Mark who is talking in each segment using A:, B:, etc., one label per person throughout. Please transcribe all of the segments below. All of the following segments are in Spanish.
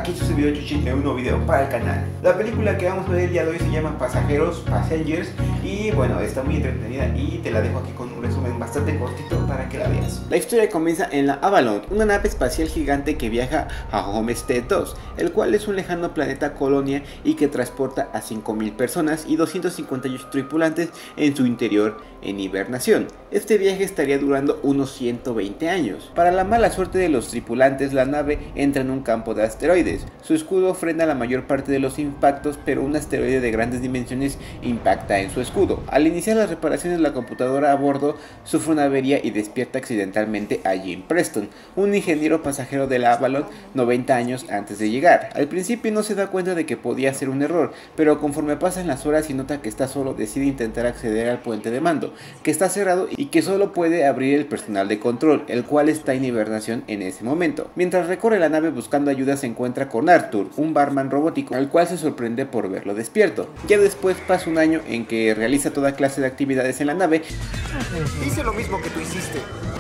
A: aquí su servidor Chuchín en un nuevo video para el canal. La película que vamos a ver el día de hoy se llama Passengers y bueno, está muy entretenida y te la dejo aquí con un resumen bastante cortito para que la veas. La historia comienza en la Avalon, una nave espacial gigante que viaja a Homestead 2, el cual es un lejano planeta colonia y que transporta a 5000 personas y 258 tripulantes en su interior en hibernación. Este viaje estaría durando unos 120 años. Para la mala suerte de los tripulantes, la nave entra en un campo de asteroides. Su escudo frena la mayor parte de los impactos, pero un asteroide de grandes dimensiones impacta en su escudo. Al iniciar las reparaciones, la computadora a bordo sufre una avería y despierta accidentalmente a Jim Preston, un ingeniero pasajero de la Avalon 90 años antes de llegar. Al principio no se da cuenta de que podía ser un error, pero conforme pasan las horas y nota que está solo, decide intentar acceder al puente de mando, que está cerrado y que solo puede abrir el personal de control, el cual está en hibernación en ese momento. Mientras recorre la nave buscando ayuda, se encuentra con Arthur, un barman robótico, al cual se sorprende por verlo despierto. Ya después pasa un año en que realiza toda clase de actividades en la nave.
B: Hice lo mismo que tú hiciste.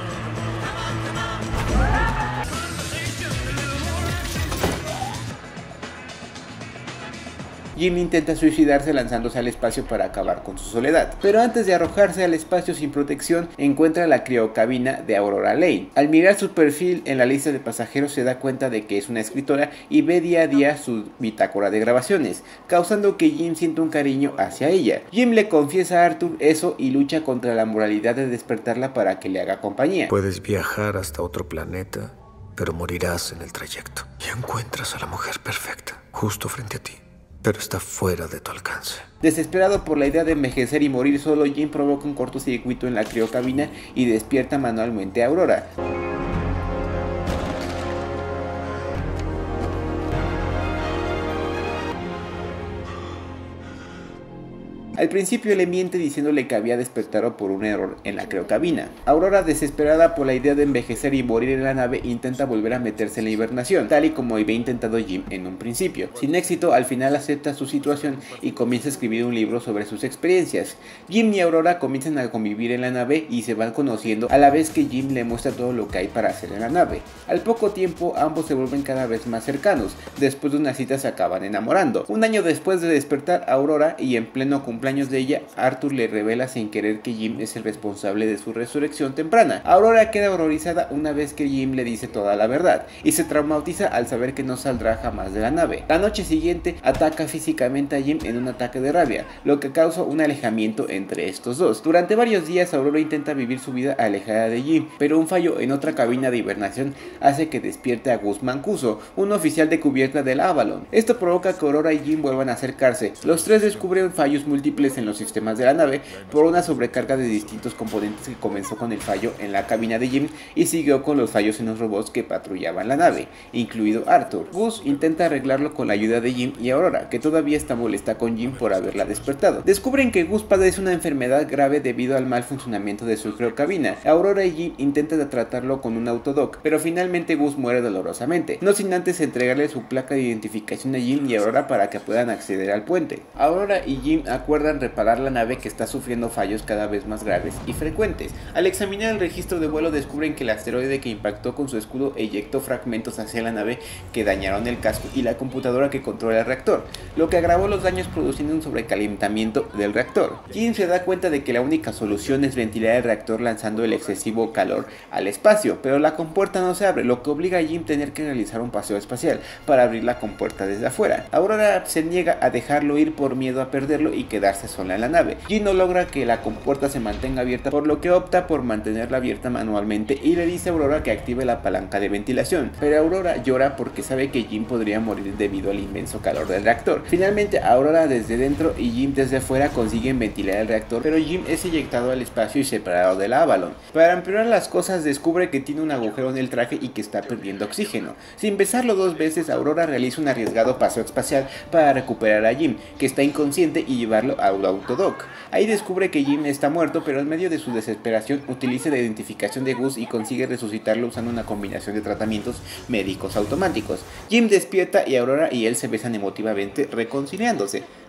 A: Jim intenta suicidarse lanzándose al espacio para acabar con su soledad, pero antes de arrojarse al espacio sin protección, encuentra la criocabina de Aurora Lane. Al mirar su perfil en la lista de pasajeros, se da cuenta de que es una escritora y ve día a día su bitácora de grabaciones, causando que Jim sienta un cariño hacia ella. Jim le confiesa a Arthur eso y lucha contra la moralidad de despertarla para que le haga compañía.
C: Puedes viajar hasta otro planeta, pero morirás en el trayecto. Y encuentras a la mujer perfecta, justo frente a ti, pero está fuera de tu alcance.
A: Desesperado por la idea de envejecer y morir solo, Jim provoca un cortocircuito en la criocabina y despierta manualmente a Aurora. Al principio le miente diciéndole que había despertado por un error en la criocabina. Aurora, desesperada por la idea de envejecer y morir en la nave, intenta volver a meterse en la hibernación, tal y como había intentado Jim en un principio. Sin éxito, al final acepta su situación y comienza a escribir un libro sobre sus experiencias. Jim y Aurora comienzan a convivir en la nave y se van conociendo, a la vez que Jim le muestra todo lo que hay para hacer en la nave. Al poco tiempo, ambos se vuelven cada vez más cercanos. Después de una cita se acaban enamorando. Un año después de despertar a Aurora y en pleno cumpleaños de ella, Arthur le revela sin querer que Jim es el responsable de su resurrección temprana. Aurora queda horrorizada una vez que Jim le dice toda la verdad y se traumatiza al saber que no saldrá jamás de la nave. La noche siguiente ataca físicamente a Jim en un ataque de rabia, lo que causa un alejamiento entre estos dos. Durante varios días Aurora intenta vivir su vida alejada de Jim, pero un fallo en otra cabina de hibernación hace que despierte a Gus Mancuso, un oficial de cubierta del Avalon. Esto provoca que Aurora y Jim vuelvan a acercarse. Los tres descubren fallos múltiples en los sistemas de la nave por una sobrecarga de distintos componentes que comenzó con el fallo en la cabina de Jim y siguió con los fallos en los robots que patrullaban la nave, incluido Arthur. Gus intenta arreglarlo con la ayuda de Jim y Aurora, que todavía está molesta con Jim por haberla despertado. Descubren que Gus padece una enfermedad grave debido al mal funcionamiento de su criocabina. Aurora y Jim intentan tratarlo con un autodoc, pero finalmente Gus muere dolorosamente, no sin antes entregarle su placa de identificación a Jim y Aurora para que puedan acceder al puente. Aurora y Jim acuerdan reparar la nave, que está sufriendo fallos cada vez más graves y frecuentes. Al examinar el registro de vuelo, descubren que el asteroide que impactó con su escudo eyectó fragmentos hacia la nave que dañaron el casco y la computadora que controla el reactor, lo que agravó los daños produciendo un sobrecalentamiento del reactor. Jim se da cuenta de que la única solución es ventilar el reactor lanzando el excesivo calor al espacio, pero la compuerta no se abre, lo que obliga a Jim a tener que realizar un paseo espacial para abrir la compuerta desde afuera. Aurora se niega a dejarlo ir por miedo a perderlo y quedarse sola en la nave. Jim no logra que la compuerta se mantenga abierta, por lo que opta por mantenerla abierta manualmente y le dice a Aurora que active la palanca de ventilación, pero Aurora llora porque sabe que Jim podría morir debido al inmenso calor del reactor. Finalmente, Aurora desde dentro y Jim desde fuera consiguen ventilar el reactor, pero Jim es eyectado al espacio y separado de la Avalon. Para empeorar las cosas, descubre que tiene un agujero en el traje y que está perdiendo oxígeno. Sin besarlo dos veces, Aurora realiza un arriesgado paseo espacial para recuperar a Jim, que está inconsciente, y llevarlo a un autodoc. Ahí descubre que Jim está muerto, pero en medio de su desesperación utiliza la identificación de Gus y consigue resucitarlo usando una combinación de tratamientos médicos automáticos. Jim despierta y Aurora y él se besan emotivamente, reconciliándose.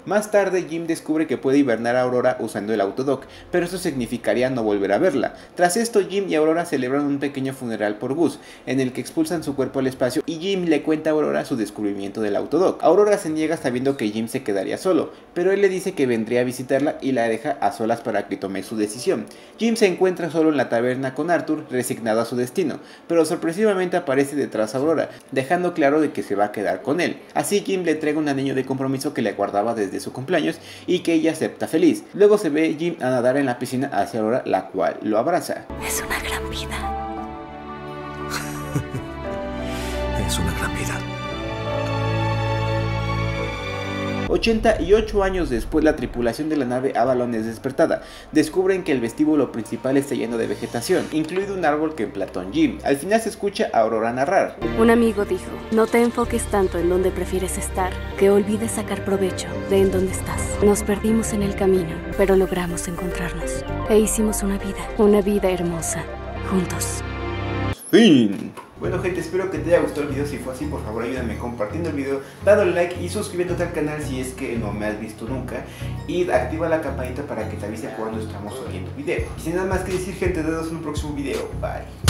A: Más tarde Jim descubre que puede hibernar a Aurora usando el autodock, pero eso significaría no volver a verla. Tras esto, Jim y Aurora celebran un pequeño funeral por Gus, en el que expulsan su cuerpo al espacio y Jim le cuenta a Aurora su descubrimiento del autodock. Aurora se niega sabiendo que Jim se quedaría solo, pero él le dice que vendría a visitarla y la deja a solas para que tome su decisión. Jim se encuentra solo en la taberna con Arthur, resignado a su destino, pero sorpresivamente aparece detrás a Aurora, dejando claro de que se va a quedar con él. Así Jim le entrega un anillo de compromiso que le guardaba desde su cumpleaños y que ella acepta feliz. Luego se ve Jim a nadar en la piscina hacia Aurora, la cual lo abraza.
D: Es una gran vida.
C: Es una gran vida.
A: 88 años después, la tripulación de la nave Avalon es despertada. Descubren que el vestíbulo principal está lleno de vegetación, incluido un árbol que emplantó Jim. Al final se escucha a Aurora narrar.
D: Un amigo dijo, no te enfoques tanto en donde prefieres estar, que olvides sacar provecho de en donde estás. Nos perdimos en el camino, pero logramos encontrarnos. E hicimos una vida hermosa, juntos.
A: Fin. Bueno gente, espero que te haya gustado el video. Si fue así, por favor ayúdame compartiendo el video, dándole like y suscribiéndote al canal si es que no me has visto nunca. Y activa la campanita para que te avise cuando estamos subiendo video. Y sin nada más que decir gente, nos vemos en un próximo video. Bye.